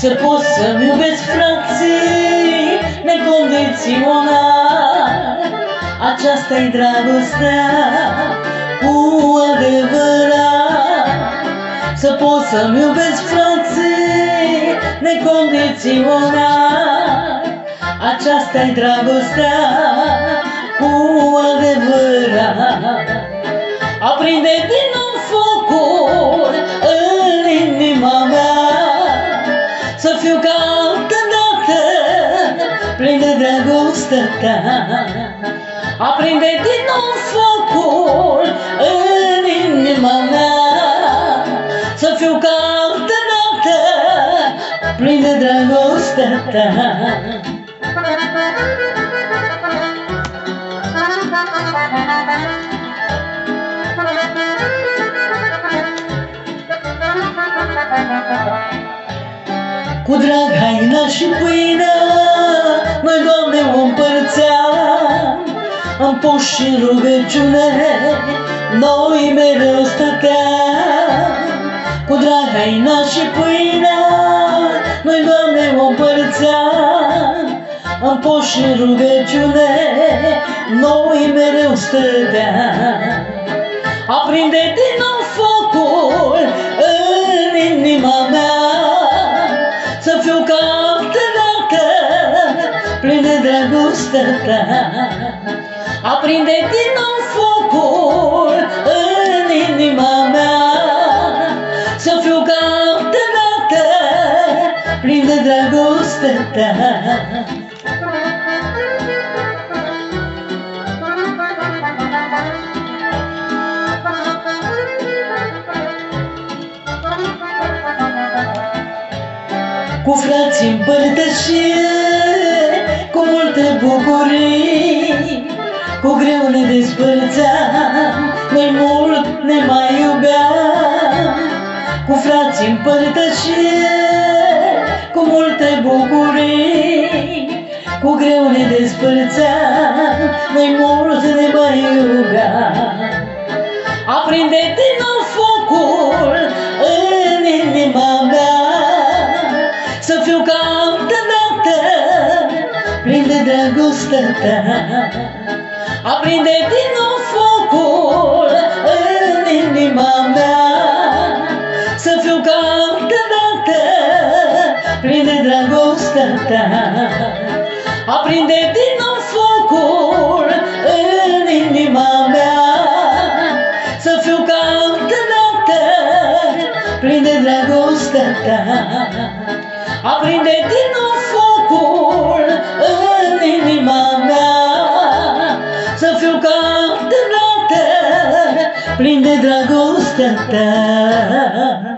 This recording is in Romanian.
Să pot să-mi iubesc frații necondiționat. Aceasta-i dragostea cu adevărat. Să pot să-mi iubesc frații necondiționat. Aceasta-i dragostea cu adevărat. Aprinde din nou focul în inima mea, să fiu ca altădată plin de dragostea ta. Aprinde din nou focul în inima mea, să fiu ca altădată plin de dragostea ta. Cu drag haina și pâinea noi, Doamne, o împărțeam. În post și în rugăciune noi mereu stăteam. Cu drag haina și pâinea noi, Doamne, o împărțeam. În post și în rugăciune noi mereu stăteam. Aprinde din nou focul în inima mea, să fiu ca altădată plin de dragostea ta. Aprinde din nou focul în inima mea, să fiu ca altădată plin de dragostea ta. Cu frații împărtășie, cu multe bucurii, cu greu ne despărțeam, noi mult ne mai iubeam. Cu frații împărtășie, cu multe bucurii, cu greu ne despărțeam, noi mult ne mai iubeam. Aprinde din nou focul în inima mea, să fiu ca altădată plin de dragostea ta. Aprinde din nou focul în inima mea, să fiu ca altădată plin de dragostea ta. Aprinde din nou focul în inima mea, să fiu ca altădată plin de dragostea ta. Aprinde din nou focul în inima mea, să fiu ca altădată plin de dragostea ta.